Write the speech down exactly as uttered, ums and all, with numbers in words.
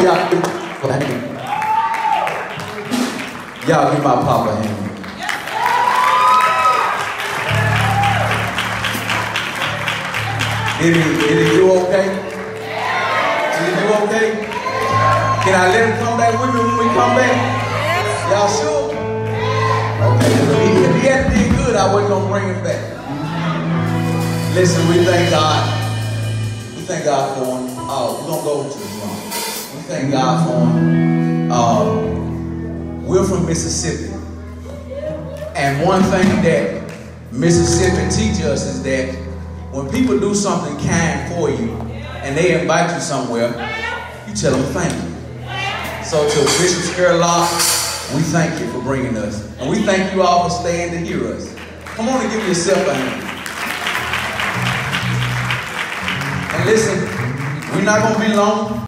y'all give my hand. Y'all give my papa a hand. Did he, did he do okay? Did he do okay? Can I let him come back with me when we come back? Y'all sure? Okay, if he, if he hadn't did good, I wasn't gonna bring him back. Listen, we thank God. We thank God for him. Uh, we're gonna go to the song. We thank God for him. Uh, we're from Mississippi. And one thing that Mississippi teaches us is that when people do something kind for you and they invite you somewhere, you tell them thank you. So to Bishop Skerlock, we thank you for bringing us. And we thank you all for staying to hear us. Come on and give yourself a hand. And listen, we're not going to be long.